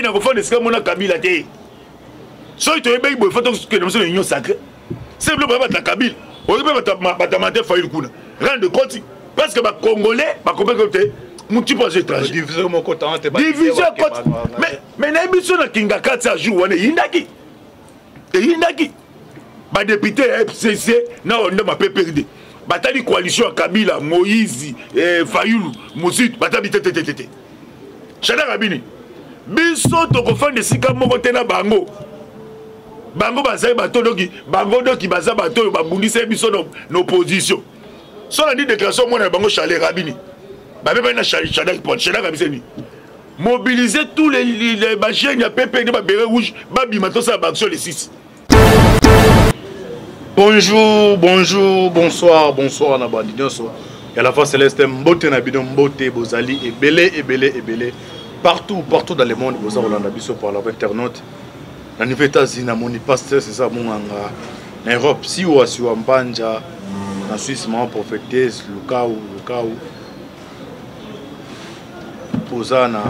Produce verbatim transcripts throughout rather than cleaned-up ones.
ngai na kofanda esika mona Kabila te soki toyebi boye faut que nous sommes union sacrée c'est le baba ta Kabila oyebi bata mate Fayulu kuna rendre compte parce que ba congolais ba comprendre que muti pas étranger division mon côté division côté mais mais na biso na kinga katsa jour wana yindaki et yindaki ba député F C C na on ma P P R D batali coalition ya Kabila Moïse eh Fayulu Mouzit batali tete tete Chada Rabini biso to kofanda sika moko tena bango bango bazai bato doki bango doki baza bato babundisa biso no opposition so na dit déclaration mona bango Chale Rabini ba même na Chada pour Chada Rabini mobiliser tous les les machines ya P P R D ba béret rouge ba bimato sa action les six. Bonjour, bonjour, bonsoir, bonsoir na bandi nyonso. Ya la fois céleste mbote na bidon mbote bozali et belé et belé et belé partout partout dans le monde boza Rolanda biso par la internaute. Na niveau États-Unis na moni pasteur c'est ça monganga. Na Europe si ou si ou mbanja na Suisse maman prophétesse Lukau Lukau. Boza na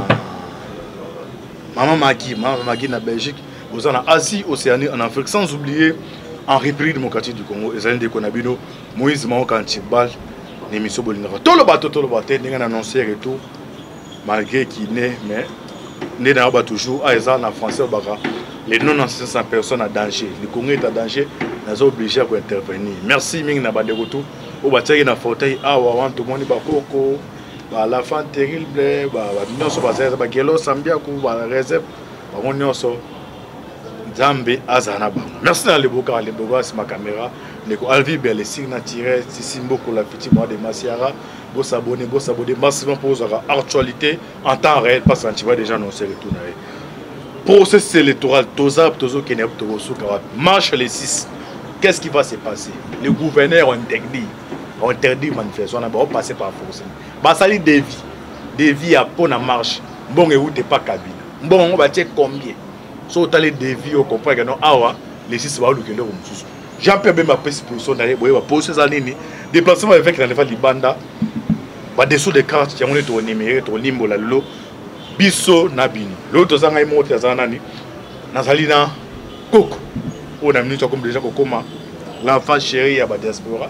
Maman Maki, Maman Maki na Belgique, boza na Asie, Océanie, en Afrique sans oublier en République démocratique du Congo, les années de Konabino, Moïse Mao Kantibal, l'émission Bolingara. Tout le bateau, tout le bateau, il y a un annonceur et tout, malgré qu'il n'est, mais n'est dans le toujours, à Ezan en français, les non-anciennes personnes en danger. Le Congo est en danger, nous sommes obligés d'intervenir. Merci, Ming Nabadegoto, au bateau, il y a un fauteuil, ah, ouais, tout le monde est bakoko, la fin terrible, nous sommes basés, Bagelo, Sambia, la réserve, nous sommes Zambe Azanaba. Merci à l'Eboka, à l'Eboka, c'est ma caméra. Neko Alvi Belle, Signa Tiré, Sissimbo pour la petite mois de Massiara. Vous s'abonnez, vous s'abonnez massivement pour votre actualité en temps réel, parce que tu vas déjà annoncer le tour. Processus électoral, Tozab, Tozo, Keneb, Togosu, marche les six. Qu'est-ce qui va se passer? Les gouverneurs ont interdit, ont interdit manifestation, on va passer par force. Basali Devi, Devi a pour la marche. Bon, et où t'es pas Kabila. Bon, on va checker combien? So les défis au comprendre que non awa les six va le kendo comme ça. Jean-Pierre Bemba pèse position d'aller boyer va poser ça nini déplacement avec la nefal libanda va dessous des cartes qui ont été numéro to limbo la lo biso nabini l'autre zanga imote zanga nani nazalina koko on a minute comme déjà kokoma l'enfant chéri ya ba diaspora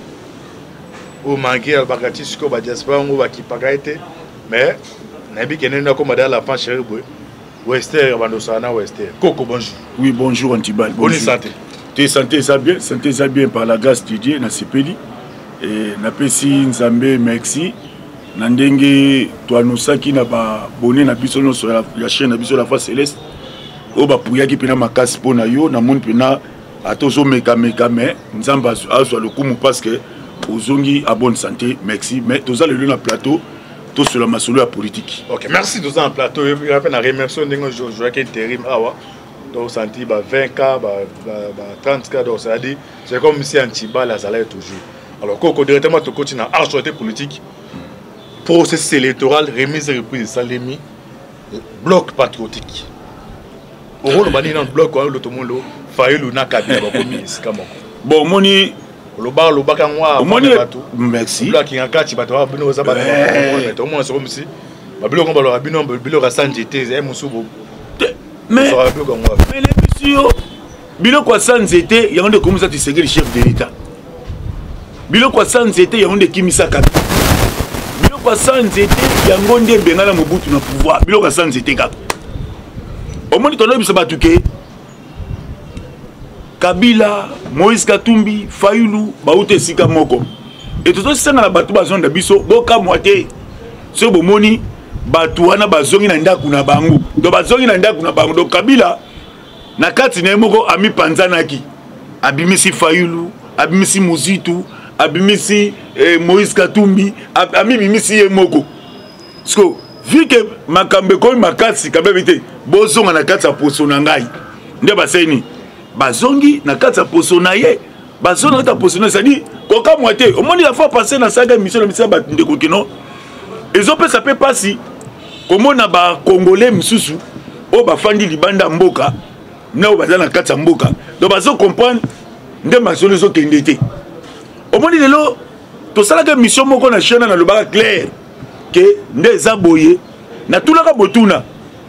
au mangué al bagati siko ba diaspora ngo ba kipagaite mais nabi kenenda comme dans l'enfant chéri boy Wester, Bandosana, Wester. Coco, bonjour. Oui, bonjour, Antibal. Bonne santé. Tu santé, ça bien, santé, ça bien par la grâce de Dieu, na Sepeli. Et na pesi Nzambe, merci. Nandenge, toi, nous ça qui n'a pas bonné, na biso sur la chaîne, na biso la face céleste. Oba pouya qui pena ma casse pour na yo, na mon pena, à tozo meka meka, mais Nzamba a soit le coup, parce que ozongi à bonne santé, merci. Mais tous les lieux na plateau. Tout sur la massolo politique. Ok, merci de ça en plateau. Il y a une remerciement de joueurs qui est terrible. Donc, senti vingt K, trente K, donc ça dit, c'est comme si Antiba la salaire toujours. Alors, Coco, directement, tu continues à actualité politique, processus électoral, remise et reprise de Salemi, bloc patriotique. Au rôle de dans bloc, l'automolo, Fayulu na Kabila, bon, moni. Le bar, le bar, merci. Le qui a quatre bateaux, bino za bateau. Au moins c'est comme si. Babilo comme balo, bino bilo rasan j'étais, eh musubo. Mais mais les messieurs, bilo quoi sans était, il y a un de comme ça tu sais que le chef de l'État. Bilo quoi sans était, il y a un de Kimisa Kabila. Bilo quoi sans était, il y a un de Bengala Mobutu na pouvoir. Bilo quoi sans était Kabila. Au moins ton homme se batuke. Kabila, Moïse Katumbi, Fayulu, Baoute Sika Moko. Et tout ça, c'est dans la bateau bazon de biso, boka moitié. Ce beau moni, batouana bazongi nanda kuna bangu. Do bazongi nanda kuna bangu. Donc Kabila, na kati na moko ami panzanaki. Abimisi Fayulu, abimisi Muzitu, abimisi eh, Moïse Katumbi, ami bimisi Moko. Parce que vu que makambe ko makasi kabebite, bozonga na kati ya poso na ngai. Nde baseni. Bazongi na kati ya poso na ye bazongi na kati ya poso na sadi koka moite au moins la fois passé na saga mission de mission de kokino ezopesa pe pasi komona ba congolais misusu o ba fandi libanda mboka na o bazana kati ya mboka donc bazo comprendre nde masolo zo kendete au moins lelo to sala ka mission moko na chaîne na lobaka clair que nde za boye na tulaka botuna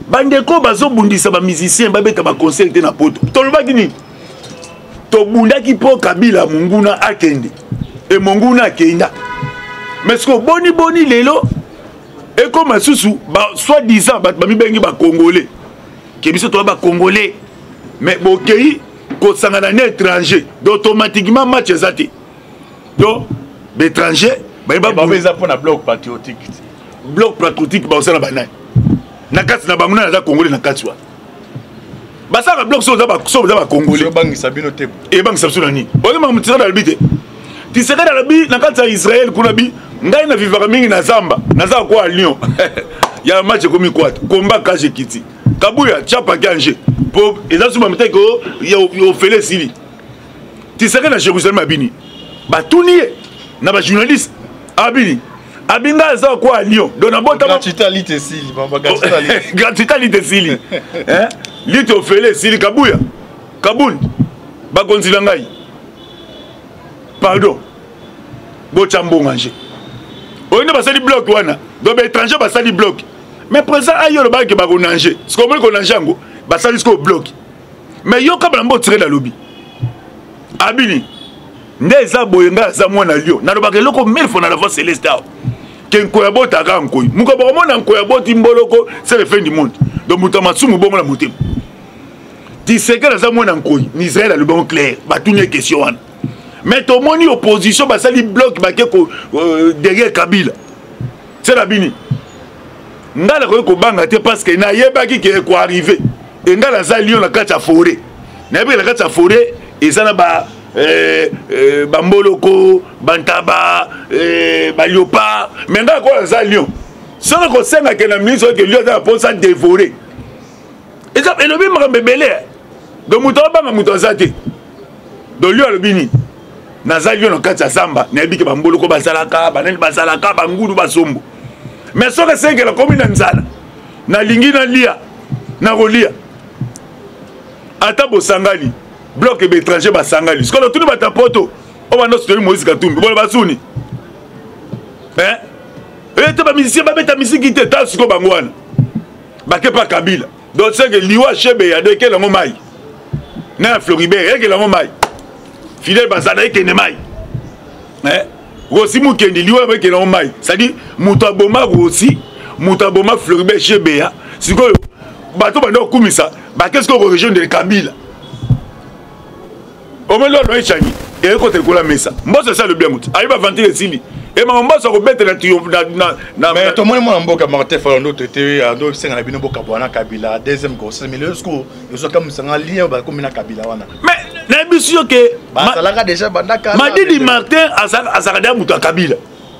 bandeko bazobundisa ba musicien babeta ba concert na poto tolobaki nini tobundaki po Kabila munguna akende e munguna akenda mais ce que boni boni lelo et comme susu ba soit disant ba mibengi ba congolais ke biso to ba congolais mais bokei ko sangana na étranger automatiquement match ezate donc l'étranger ba ba beza pour na bloc patriotique bloc patriotique ba osana banai na kati na banguna na congolais na kati wa basa ba bloc so za ba so za ba congolais bangi sabino te e bangi sabino ni oye ma mutira na bite ti seka na bi na kati ya Israël kuna bi ngai na vivaka mingi na zamba naza kwa Lyon ya match komi kwa combat kaje kiti kabuya chapa kanje po ezasuma mteko yo yo fele sili ti seka na Jérusalem abini batuniye na ba journaliste abini abinga za kwa Lyon dona bota gratuité sili bamba gratuité gratuité sili hein lito fele sili kabuya kabun ba konzila ngai pardon bo chambo nganje oyine basali bloc wana donc étranger basali bloc mais présent ayo le bac ba konanje ce qu'on ko nanjango basali ce bloc mais yo ka bambo tirer la lobby abini ndeza boyenga za mwana Lyon na lobaka loko mille fois na la voix céleste ke nkoya bota ka nkoyi muko ba mona nkoya boti mboloko c'est le fin du monde donc mutama sumu bongo la mutem ti sekela za mwana nkoyi ni Israël le bon clair ba tune question wana mais tout le monde opposition basali bloc ba ko derrière Kabila c'est la bini ngala ko banga te parce que na yebaki ke ko arriver et ngala za Lyon la kati ya forêt na yebaki la kati ya forêt et ça na ba eh bamboloko bantaba eh ba léopard mais ngala ko za Lyon ça ko senga ke na ministre que Lyon za pour ça dévorer et ça et le bim ma bebele donc muto banga muto zate de Lyon le bini nazali na kati ya zamba na yebiki bamboloko bazalaka banani bazalaka bangulu basombo mais soka senge la commune nzala na lingi na lia na rolia ata bo sangali bloc et étranger ba sangali ce que le tout bata poto o bando story Moïse Katumbi bo basuni hein et te ba musicien ba beta musique te ta siko bangwana ba ke pa Kabila donc c'est que liwa chebe ya de ke la ngomai na Floribert et que la ngomai Fidèle Bazana et Kenemai. Hein? Rossi Moukendi, lui, avec Kenemai. C'est-à-dire, Moutaboma Rossi, Moutaboma Floribert Chebea. C'est quoi? Bateau Bando Koumissa. Bah, qu'est-ce qu'on région de Kabila? Au moins, là, on est chani. Et quand tu la messa. Moi, c'est ça le bien mouti. Arrive à vanter les Sili. Et ma maman, ça rebête la triomphe. Mais tout le monde, moi, je Martin Falando, tu étais à deux cinq à la Binobo Kabwana Kabila, deuxième grossesse. Mais le score, ils sont comme ça, un lien comme une Kabila. Mais, n'est-ce sûr que. Ma déjà, ma dit Martin à Sarada Mouta Kabila.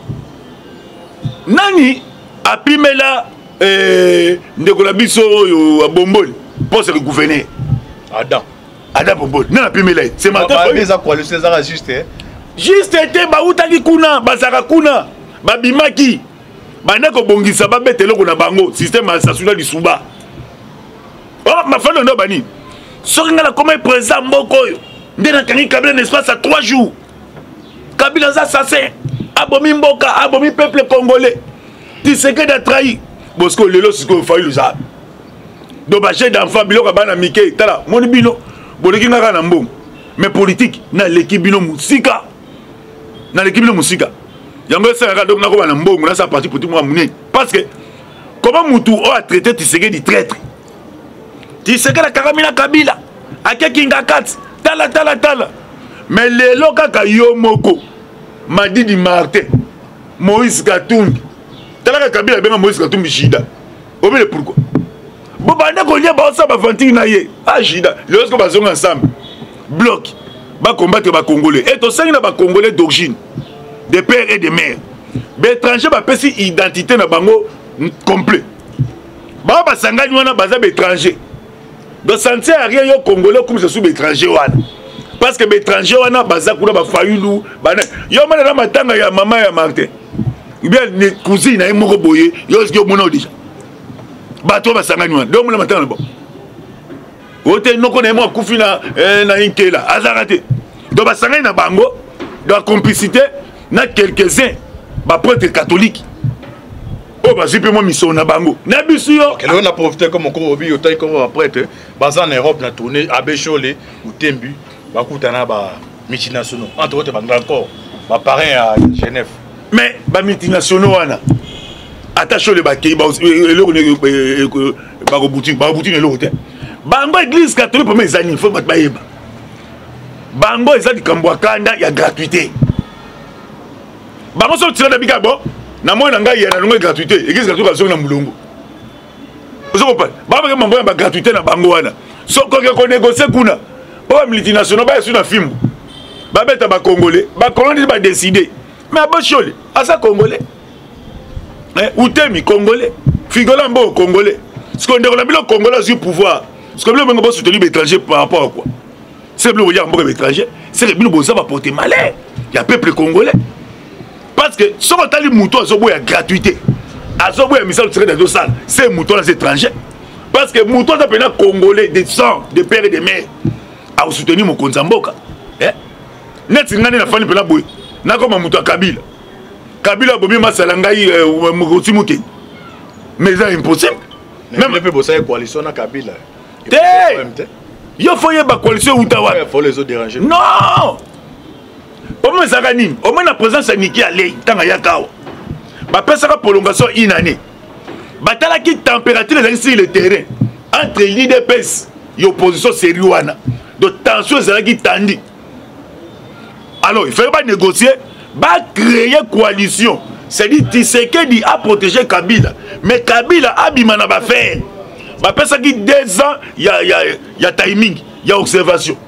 Nani a Pimela Ndekola Biso à Bombol pour se gouverner. Adam. Adam Bombol. Non, a Pimela. C'est Martin. Mais à quoi le César a juste. Juste été bautaki kuna bazaka kuna babimaki bana ko bongisa ba betelo ko na bango système asasula lisuba oh ma femme ndo bani sokinga la comme président mboko yo ndena kangi Kabila un espace à trois jours Kabila za assassin abomi mboka abomi peuple congolais tu sais que de trahi bosco lelo siko fayi luza do ba j'ai d'enfant biloko bana mike tala moni bino boleki ngaka na mbongo mais politique na l'équipe bino musika na l'équipe de musique yango ça donc na ko bana mbongo na sa parti pour tout moi mouné parce que comment mutu o a traité Tshisekedi du traître Tshisekedi la karamina Kabila akekinga kat tala tala tala mais lelo kaka yo moko Madidi Martin Moïse Katumbi tala Kabila benga Moïse Katumbi shida obele pourquoi bo banda ko lia ba sa ba vanti na ye ah shida lorsque ba zonga ensemble bloc ba combattre ba congolais et to sangi na ba congolais d'origine de père et de mère ba étranger ba pesi identité na bango complet ba ba sangani wana baza ba étranger donc ça ne sert à rien yo congolais comme ce sous ba étranger wana parce que ba étranger wana baza kuna ba fayulu ba yo mana na matanga ya mama ya Martin bien ne cousine na moko boye yo yo mona déjà ba to ba sangani wana donc mona matanga bon ote noko na mo kufi na na inkela azarate donc basangani na bango de la complicité na quelques-uns ba prêtre catholique oh bah c'est moi mission na bango na bisu yo okay on a profité comme on obi au taille comme prêtre bas en Europe na tourner à Bécholé ou Tembu ba kutana ba multinationaux entre autres ba encore ba parrain à Genève mais ba multinationaux wana attaché le bakay ba le ba ko boutique ba boutique le hôtel bango église catholique pour mes amis faut ba yeba bango ezali kambwakanda ya gratuité bango so tira na bikabo na moi na ngai ya na ngwe gratuité église catholique so na mulungu so ko pa ba ba mambo ya ba gratuité na bango wana so ko ko négocier kuna ba multinational ba sur na film ba beta ba congolais ba congolais ba décider mais ba chole asa congolais eh utemi congolais figola mbo congolais ce qu'on déroule le congolais sur pouvoir ce que le bango ba soutenir l'étranger par rapport à quoi c'est le voyage mbo étranger c'est le bino boza ba porter malheur il y a peuple congolais parce que si on a les moutons à gratuité, à ce moment c'est moutons étrangers. Parce que moutons sont congolais, des sang, des pères et des mères, à soutenir mon Konzamboka. Net, il y a une famille qui est là, comme un mouton à Kabila. Kabila a bombé Massalangaï ou Moukoutimuke. Mais c'est impossible. Même le peuple de coalition à Kabila. Il faut y avoir une coalition Outawa. Il faut les autres déranger. Non! Au moins, ça gagne. Au moins, la présence de Niki Alei, tant qu'il y a Kao. Bah, ça la prolongation une année. Bah, t'as la température sur le terrain entre l'I D P S et l'opposition sérieuse. Donc, tension, c'est là qui tendit. Alors, il ne faut pas négocier, bah, créer une coalition. C'est-à-dire, Tshisekedi a protégé Kabila. Mais Kabila a bimana ba faire. Bah, ça qui deux ans, il y a, y, a, y a timing, il y a observation.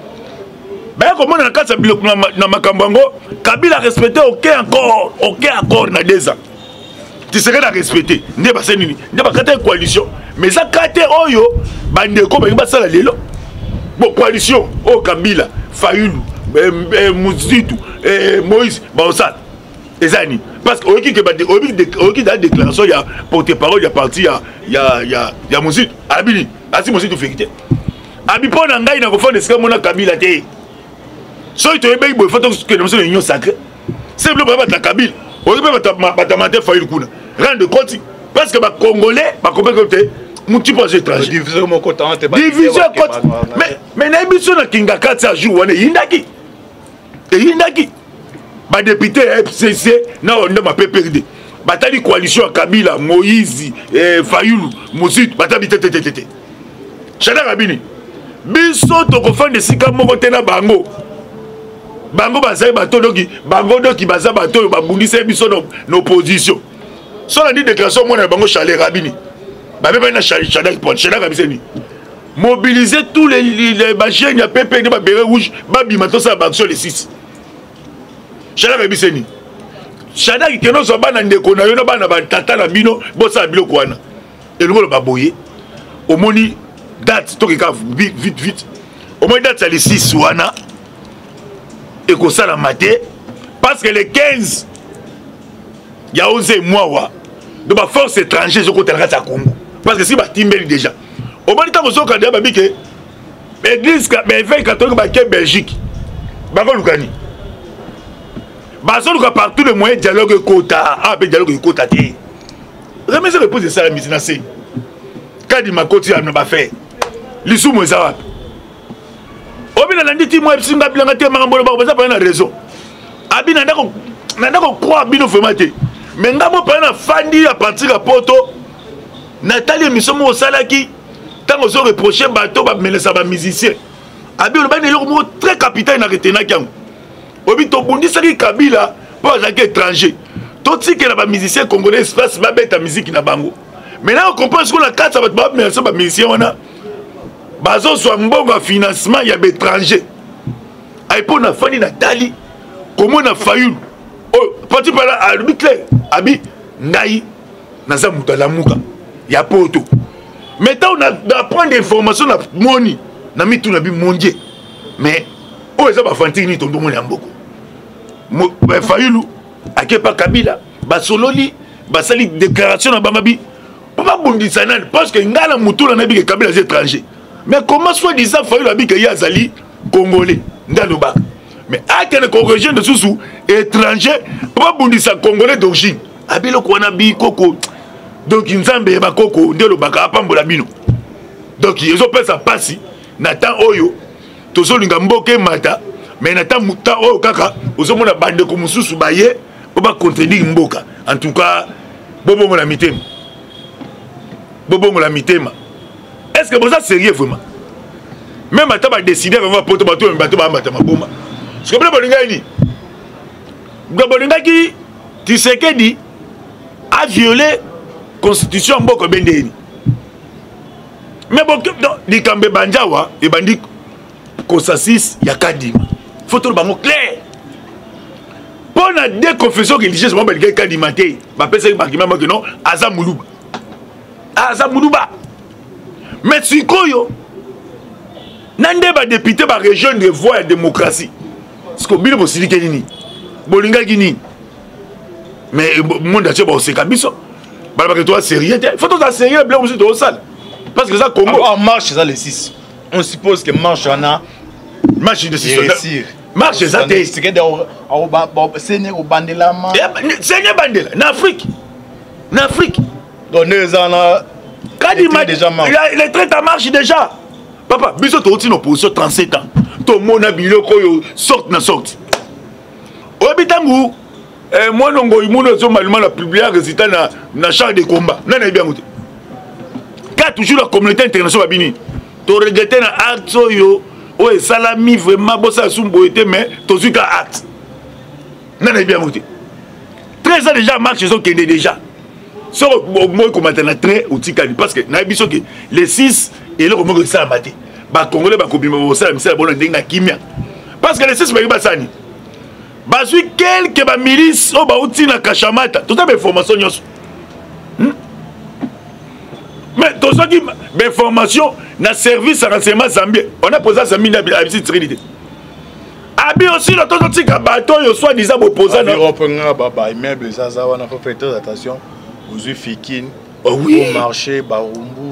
Ben comme on a quatre blocs na makambango, Kabila a respecté aucun accord, aucun accord na deux ans. Tu serais à respecter. Ne pas c'est nini, ne pas quatre coalition. Mais ça quatre oyo, bande ko ba ça la lelo. Bon coalition, oh Kabila, Fayulu, Mouzitu, Moïse, Baosal. Ezani parce que oki ke ba oki da déclaration il y a porte-parole il y a parti il y a il y a il y a il y a Mouzitu, Abili, asi Mouzitu vérité. Abi pona ngai na ko fond de ce que mon Kabila té. So il te réveille, il faut que nous soyons union sacrée. C'est le problème de la Kabyle. On peut pas mater Fayulu Kuna. Rendre compte. Parce que les Congolais, les Congolais, mon petit projet étranger. Division mon côté. Division côté. Mais mais na émission na Kinga quatre jours, on est Yindaki. Et Yindaki. Les députés F C C, na on a P P R D. Batali coalition Kabila, Moïse, Fayulu, Moussut, Batali tete tete tete. Chada Kabini. Biso to ko fond de sika moko tena bango. Bango bazai bato doki bango doki baza bato babundisa biso no opposition so la dit déclaration moi na bango Chalet Rabini ba be na Chalet Chalet pour Chalet Rabini mobiliser tous les les bagènes ya P P de ba béret rouge ba bimato ça ba action les six Chalet Rabini Chalet qui no so ba na ndeko na yo no ba na ba tata na bino bo sa bilo kwana et le ba boyer au moni date to ka vite vite vite au moins date ça les six wana et que ça la maté parce que les quinze il y a onze mois de ma force étrangère je côté la Congo parce que si ba timbeli déjà au moment temps so candidat ba bike église ba évêque catholique ba ke Belgique ba ko lukani ba so luka partout le moyen dialogue quota ah be dialogue quota té jamais se repose ça la mise na scène kadi makoti na ba faire lisumu ezawap obina landiti mo epsinga bilanga te makambo ba baza pa na raison abina ndako ndako croire bino formate mais ngamo pa na fandi à partir à poto natali émission mo salaki tango so reprocher bato ba melesa ba musicien abi le bani mo très capitaine na retena kyango obi to bundisa ki Kabila po za étranger to tike na ba musicien congolais espace ba beta musique na bango mais là on comprend ce qu'on a quatre ba ba melesa ba musicien wana bazo soit mbongo financement ya étranger ay pour na fani na tali comment na Fayulu oh parti par là arbitre abi ngai naza mutala muka ya poto mais tant on a d'apprendre information na moni na mitu na bi mondier mais oh ça ba fantini to ndomo ya mboko mo Fayulu akepa Kabila ba sololi ba sali déclaration na bangabi papa bondisa nani parce que ngala mutula na bi Kabila les étrangers. Mais comment soit-disant Fayulu abi que Yazali congolais ndaloba mais à quel congolais de sous étranger pas bondisa congolais d'origine abiloko wana bi koko donc nzambe ba koko ndelo baka apambola bino donc yezo pesa pasi na temps oyo tozolinga mboke mata mais na temps muta oyo kaka ozomona bande ko mususu baye po ba contredire mboka en tout cas bobo la mitema bobo la mitema est-ce que ça sérieux vraiment même ata ba décider vraiment poto bato bato ba mata maboma ce que bolinga ni bolinga ki Tshisekedi a violé constitution mboko bendeni mais bon di kambe banjawa e bandi konsasis ya kadima faut tout bango clair pour la déconfession religieuse mo belge kadima te ba pesa ba kima mo que non aza muluba aza muluba mais sikoyo nande ba député ba région de voix de démocratie ce que bino bosili kenini bolinga gini mais monde a tché ba oseka biso ba ba que toi sérieux faut tout ça sérieux blanc aussi au sale parce que ça Congo en marche ça les six on suppose que marche en a marche de six marche ça té c'est que au c'est au bandelama c'est ne bandela en Afrique en Afrique donc les ana kadima déjà les traite en marche déjà papa biso to tino position trente-sept ans to mona biloko yo sorte na sorte obitangu eh moi nongo imuno zo maluma la publier résultat na na char de combat na na bien goûté car toujours la communauté internationale bini to regretter na acte yo o e salami vraiment bossa sumbo été mais to zuka acte na na bien goûté treize ans déjà marche zo kende déjà so moi comme na train ou tikali parce que na biso que les six et le comment que ça maté ba congolais ba kobima bo ça misala bona ndenga kimia parce que les six ba basani bazui quelques ba milice o ba uti na kashamata tout ça ba information nyos hmm? mais tout ça qui ba information na service à renseignement zambien on a posé ça mina à visite trinité abi aussi le tout tika bateau yo soit disant opposant na reprendre ba ba immeuble ça ça on a fait faire attention aux fikine oh oui au marché barumbu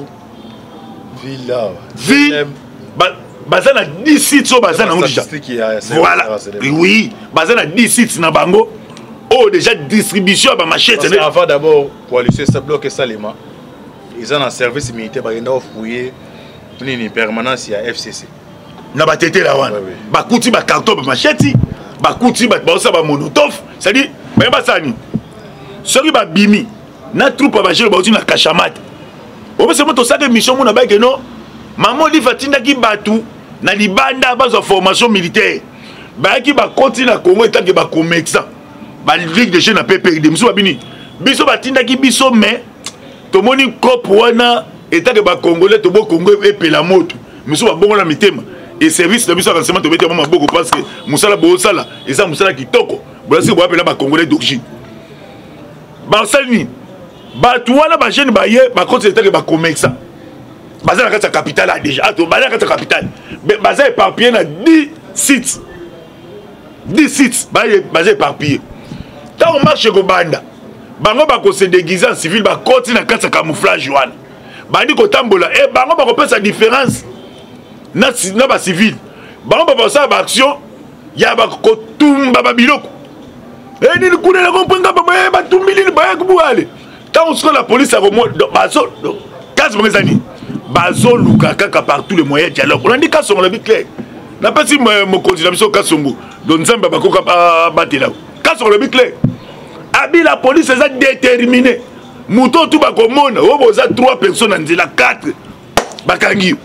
villa ville bazana dix sites au bazana déjà voilà oui bazana dix sites na bango oh déjà distribution ba machette parce avant d'abord coalition ça bloque Salema ils ont un service militaire ba yenda fouiller une permanence à F C C na ba tété la wana ba kuti ba carton ba machette ba kuti ba ba ça ba monotov ça dit ba ba sani sori ba bimi na troupe ba jero ba uti na kashamata o se moto ça que mission mona ba que non maman dit fatinda ki batu na libanda bazo formation militaire ba ki ba continue na Congo etat que ba commerçant ba ligue de jeunes na P P D muso babini biso batinda ki biso mais to moni cop wana etat que ba congolais to bo Congo e pela moto muso ba bongo na mitema et service de biso renseignement to bete mama boko parce que musala bo sala eza musala kitoko bolasi bo apela ba congolais d'origine ba salini ba tuwana ba jeune ba ye ba continue etat que ba commerçant basé dans la capitale déjà basé dans la capitale basé éparpillé dans dix sites dix sites basé éparpillé tant on marche au banda bango ba ko se déguiser en civil ba continue dans quatre camouflage one ba dit ko tambola et bango ba ko faire sa différence na na ba civil bango ba ba sa ba action ya ba ko tumba ba biloko et ni ku na comprendre ba ba tumbili ba ko buale tant on se la police a remonte ba so quinze premières années bazo luka kaka par tous les moyens dialogue on a dit kasongo la vie clair na pas si mon candidat biso kasongo donc nzamba bakoka batela kasongo la vie clair abi la police est déterminée muto tout ba komona o boza trois personnes en la quatre bakangi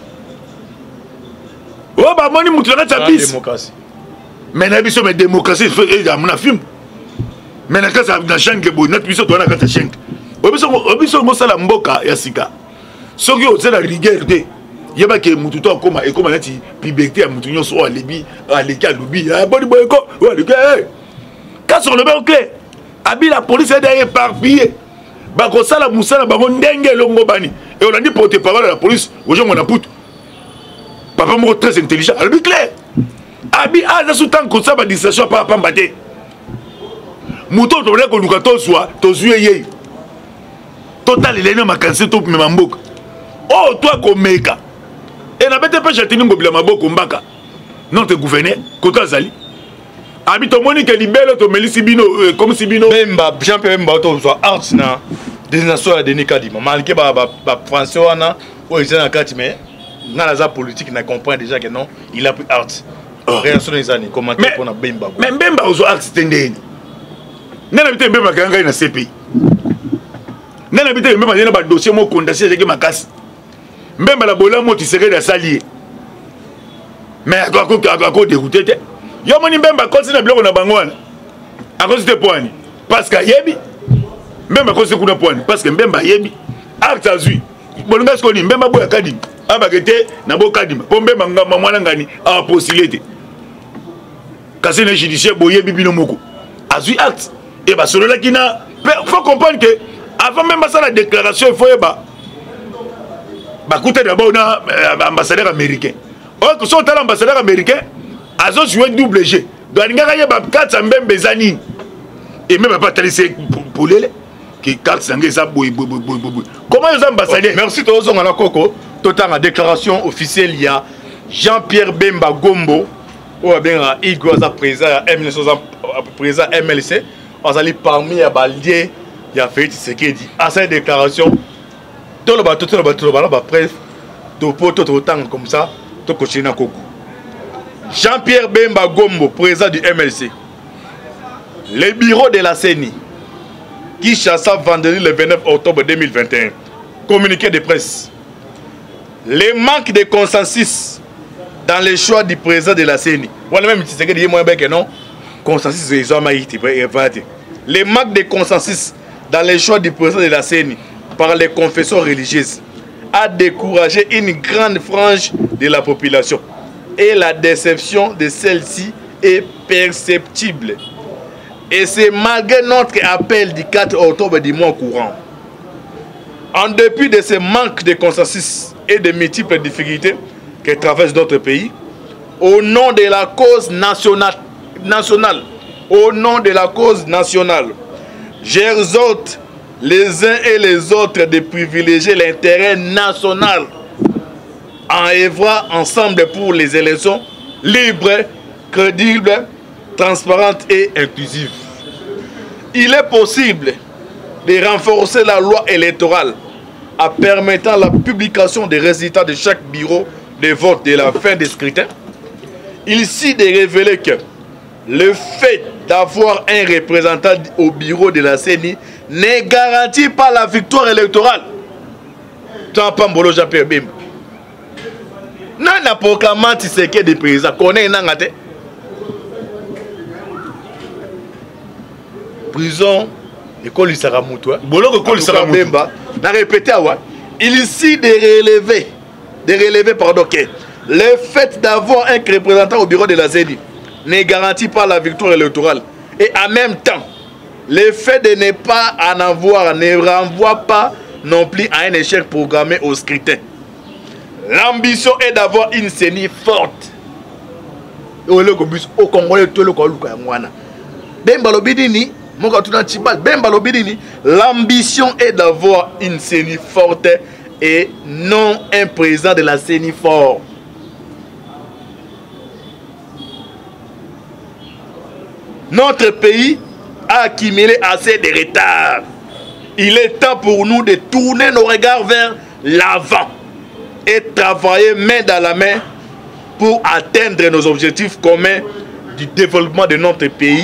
o ba moni mutu na tabis démocratie mais na biso mais démocratie et ya mona film mais na kasa na change bo notre biso to na kasa change o biso o biso mo sala mboka ya sika soki o la rigueur te yeba ke mutu to akoma ekoma nati liberté ya mutu nyonso o alebi aleki alubi a boni boyeko o aleki eh ka sur le bien clair abi la police est derrière éparpillé ba ko sala musala bango ndenge longo bani et on a dit porter parole à la police aux gens on a poutre papa mo très intelligent albi clair abi aza sous tant que ça ba distraction pa pa mbate mutu to le ko luka to soit to zuye ye total elena makanse to me mamboka oh toi komeka et na bete pe chatini ngobila maboko mbaka non te gouverneur kota zali Habito Monique Libelo to Melisibino comme Sibino. Bemba Jean-Pierre Bemba to so art na destination ya Denis Kadima. Malgré ba ba François wana o ezana kati mais na la politique na comprend déjà que non, il a pris art. Réaction des années commentaire pour na Bemba. Mais Bemba ozo art tendeni. Nana bité Bemba kanga na C P I. Nana bité Bemba na ba dossier mo condamné avec makasi. Bemba la bola mo tisere da salier. Mais à quoi à quoi dégoûté. Yo moni Bemba kosi na biloko na bango wana. A cause de poani. Parce que yebi. Bemba kosi kuna poani parce que Bemba yebi. Art azui. Bolonga skoni Bemba boya kadi. Abakete na bo kadima. Po Bemba ngama mwana ngani a possibilité. Kasi le judiciaire boyebi bino moko. Azui art. Et bah solo la kina faut comprendre que avant même ça la déclaration il faut yeba. Bah écoutez d'abord na ambassadeur américain. Or que son talent ambassadeur américain Azo joué double G. Donc il y a quatre Mbembe Bezani. Et même pas talisé pour les qui quatre sangues ça boy boy boy boy. Comment les ambassadeurs? Merci tous on a Coco. Total la déclaration officielle il y a Jean-Pierre Bemba Gombo ou bien Igor za président M L C président M L C. On allait parmi les baliers il y a fait ce qui dit à cette déclaration tout le bateau tout le bateau là bref tout pour tout autant comme ça tout continuer à Coco. Jean-Pierre Bemba Gombo, président du M L C. Le bureau de la C E N I, qui chassa vendredi le vingt-neuf octobre deux mille vingt et un, communiqué de presse. Le manque de consensus dans les choix du président de la C E N I. Voilà même si c'est que moi que non, consensus ils ont le manque de consensus dans les choix du président de la C E N I par les confessions religieuses a découragé une grande frange de la population. Et la déception de celle-ci est perceptible. Et c'est malgré notre appel du quatre octobre du mois courant. En dépit de ce manque de consensus et de multiples difficultés que traversent d'autres pays, au nom de la cause nationale, nationale, au nom de la cause nationale, j'exhorte les uns et les autres de privilégier l'intérêt national en œuvrant ensemble pour les élections libres, crédibles, transparentes et inclusives. Il est possible de renforcer la loi électorale en permettant la publication des résultats de chaque bureau de vote de la fin des scrutins. Il s'agit de révéler que le fait d'avoir un représentant au bureau de la C E N I ne garantit pas la victoire électorale. Tant pas Mbolo Jean-Pierre Bemba. Non, la proclamation Tshisekedi des présidents. Connaît nangate. Prison, école Isaramuto. Bolo école Isaramuto. N'a répété à il ici de relever, de relever pardon que le fait d'avoir un représentant au bureau de la Z E N I ne garantit pas la victoire électorale. Et en même temps, le fait de ne pas en avoir ne renvoie pas non plus à un échec programmé au scrutin. L'ambition est d'avoir une C E N I forte. Au Congolais, tout le Congolais. Bemba Lobidini, Bemba Lobidini, l'ambition est d'avoir une C E N I forte et non un président de la C E N I fort. Notre pays a accumulé assez de retard. Il est temps pour nous de tourner nos regards vers l'avant et travailler main dans la main pour atteindre nos objectifs communs du développement de notre pays.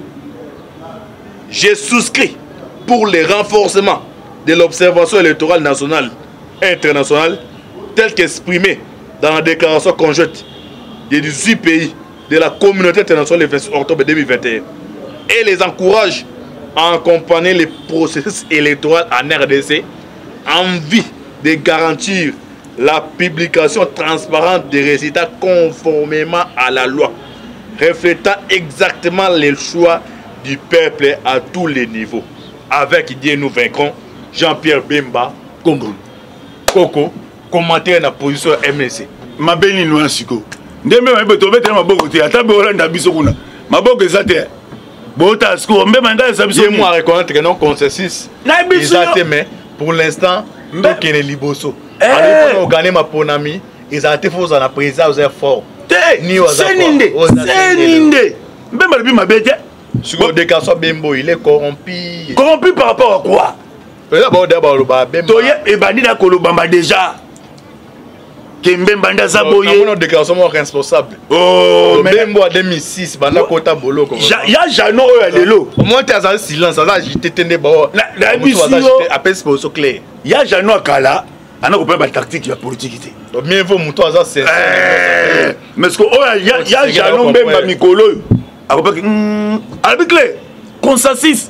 J'ai souscrit pour le renforcement de l'observation électorale nationale et internationale telle qu'exprimée dans la déclaration conjointe des dix-huit pays de la communauté internationale le vingt octobre deux mille vingt et un et les encourage à accompagner les processus électoraux en R D C en vue de garantir la publication transparente des résultats conformément à la loi, reflétant exactement les choix du peuple à tous les niveaux. Avec Dieu nous vaincrons, Jean-Pierre Bemba Gombo. Coco, commentaire na position M L C. Ma belle noa siko. Ndeme ma beto bete ma boko te ata be Hollande biso kuna. Ma boko ezate. Bota siko mbe manga sa biso. Moi reconnaître que non consensus. Na biso. Mais pour l'instant, donc il est liboso. Alors pour gagner ma ponami, ils ont été faux à la présidence aux efforts. Ni aux efforts. C'est ninde. Mbemba le ma bête. Sur le déclaration Bembo, il est corrompu. Corrompu par rapport à quoi? D'abord, d'abord, le Bemba. Toye et Bandida Kolobamba déjà. Kembemba Ndaza Boye. On a déclaration responsable. Oh, mais Bembo en deux mille six, Banda Kota Bolo. Il y a Jano à l'élo. Moi, tu as un silence, ça a agité tes bas. La mission. Appelle ce pour clair. Il y a Jano à Kala. On a compris la tactique, la politique. Donc, mieux vaut mon toit, c'est. Mais ce qu'il y a Jano Bemba Mikolo. Avec les consensus,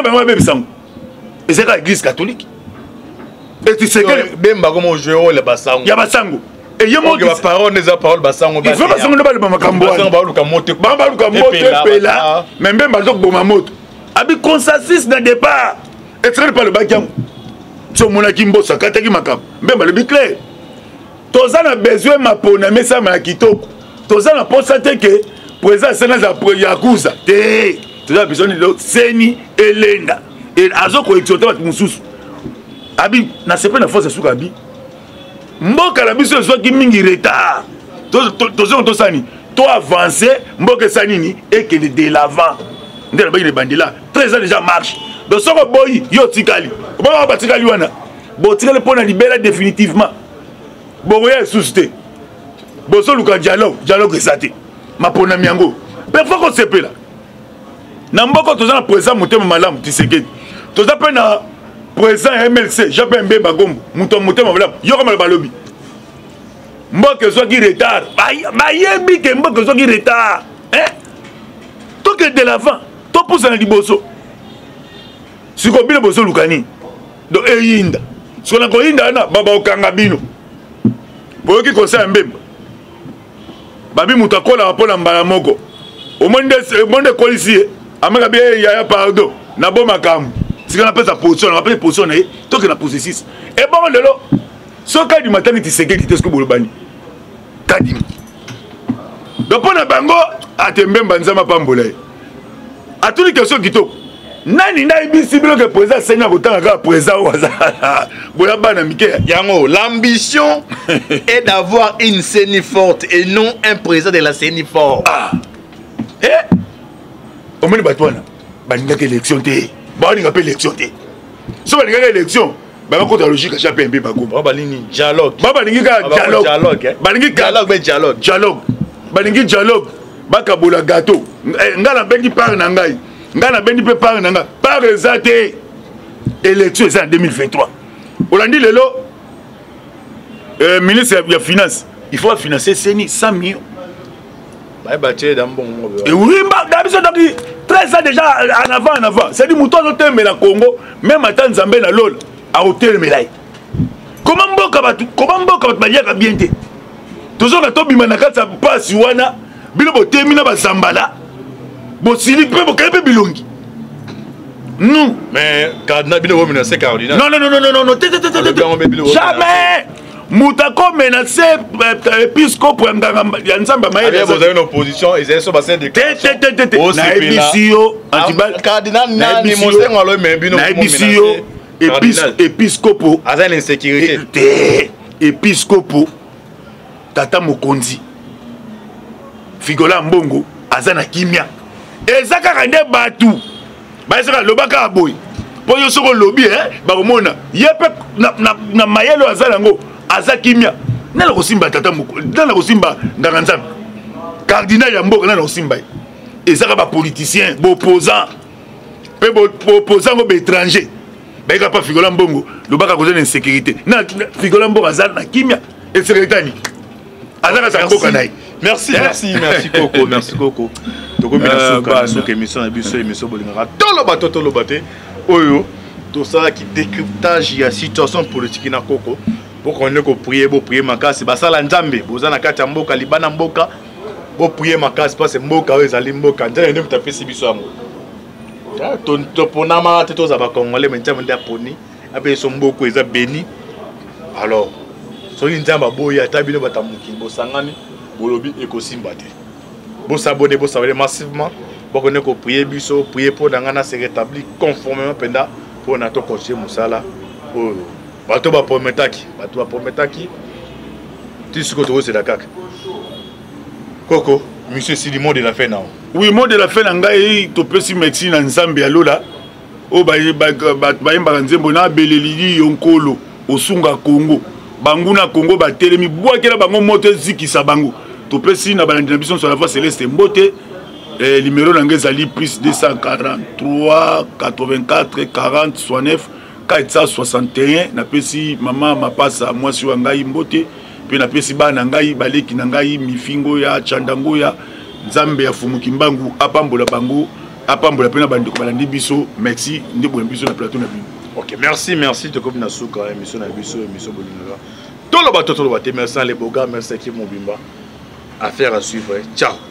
et c'est l'église catholique. Et tu sais que Bemba comment jouer le bassango. Il y a bassango. Et il y a mon parole des paroles bassango. Il faut bassango de balba makambo. Bassango ka moto. Bamba ka moto pela. Même Bemba zo boma moto. Abi consensus na départ. Et très par le bakiam. So mona kimbo sakata ki makam. Bemba le biclé. Toza na besoin ma pona mais ça ma kitoko. Toza na pensate que président sénat ya kuza te toza besoin de seni elenda et azo ko exoter bat mususu abi na sepe na force suka bi mboka la biso zo ki mingi retard to to to sani to avancer mboka sani ni et que de l'avant ndela ba ile bandila treize ans déjà marche donc soko boyi yo tikali ba ba tikali wana bo tikali pona libérer définitivement bo ya susciter bo so luka dialogue dialogue esate mapona miango parfois qu'on se peut là na mboko toza na président motema malamu Tshisekedi toza pe na président M L C Jean-Pierre Mbemba Gombo muto motema malamu yoko mala balobi mboka zo ki retard ba yebi ke mboka zo ki retard hein to que de l'avant to pousse na liboso siko bino boso lukani do eyinda siko na ko yinda na baba okanga bino boyoki conseil Mbemba babi mutakola apona mbala moko omonde monde kolisi amaka bien ya pardon na bo makam sika na pesa position na pesa position na to que na position et bon lelo so ka du matin ti sekeki te ce que bolobani kadi donc pona bango atembemba nzama pambola a toute question kitoko nani na ibisi bilo que président senya botanga ka président waza boya bana mike yango l'ambition est d'avoir une C E N I forte et non un président de la C E N I fort. Ah eh au moins batwana baninga que élection té baninga pe élection té so baninga élection ba ko ta logique cha pembe ba ko ba balini dialogue ba baninga ka dialogue baninga dialogue be dialogue dialogue baninga dialogue ba kabola gâteau ngala bengi par na ngai ngana bendi pe par nanga par exate élection en deux mille vingt-trois Olandi lelo euh ministre de finance il faut financer Seni cent millions ba batie dans bon et oui ba dabiso donc treize ans déjà en avant en avant c'est du mouton au tembe la Congo même à Tanzanie na lol à hôtel melai comment mboka batu comment mboka batu baliaka bien te toujours na to bima na kata passe wana bino botemi na bazambala Bosili peut me bilongi. Non. Mais cardinal bino menacé cardinal. Non non non non non non. Jamais. Moutako menacé épiscope ya nzamba maye. Vous avez une opposition et c'est sur bassin de. Na ebisio antibal cardinal na ni mosengo alo me bino. Na ebisio épiscope. Azan insécurité. Épiscope Tata Mokonzi. Figola Mbongo azana kimia. Ezaka kande batu baisaka lobaka boy po yo soko lobi eh bakomona yepe na na, na mayelo azala ngo azakimia nala kosimba tata moko nala kosimba ndanganzana cardinal ya mboka nala kosimba ezaka ba politicien bo opposant pe bo opposant ngo étranger baika pa Figola Mbongo lobaka kozana insécurité na Figola Mbongo azala na kimia et secrétaire azaka sa mboka nai. Merci, merci, merci Coco, merci Coco. Donc, merci émission, émission, émission, bolingara. Tout le bateau, tout le bateau. Oyo, tout ça qui décryptage la situation politique na Coco. Pour qu'on ait prier, pour prier ma casse, c'est ça la Nzambe. Vous en avez quatre mboka, libana mboka. Pour prier ma casse, parce que mboka, vous allez mboka. Vous allez taper si biso amour. Ton toponama, tu es à Congolais, mais tu es à Poni. Après, son mboko, ils ont béni. Alors, so Nzamba boya, tabino batamuki, bosangani. Bolobi ekosimbate. Bon s'abonner, bon s'abonner massivement. Bon qu'on ait prier biso, prier pour d'angana se rétablir conformément penda pour nato continuer musala. Oh, bato ba prometaki, bato ba prometaki. Tu sais que tu c'est la cac. Coco, monsieur Sidi mot de la fin non oui mot de la fin ngai to pesi merci na nzambe ya lola o ba ba ba yemba nzembo na belelili yonkolo osunga Congo banguna Congo ba telemi bwakela bango moto zikisa bango to pesi na balandi na biso sur la voie céleste mbote eh numéro nanga ezali plus deux cent quarante-trois quatre-vingt-quatre quarante soixante-neuf quatre cent soixante et un na pesi mama mapasa mwasi wa ngai mbote pe na pesi bana ngai baleki na ngai mifingo ya chandango ya nzambe ya fumuki mbangu apambola bango apambola pena bandeko balandi biso merci ndebo biso na plateau na bino. OK, merci merci de comme na suka émission na biso émission bolinga tolo ba tolo ba te merci les boga merci qui mobimba affaire à suivre ciao.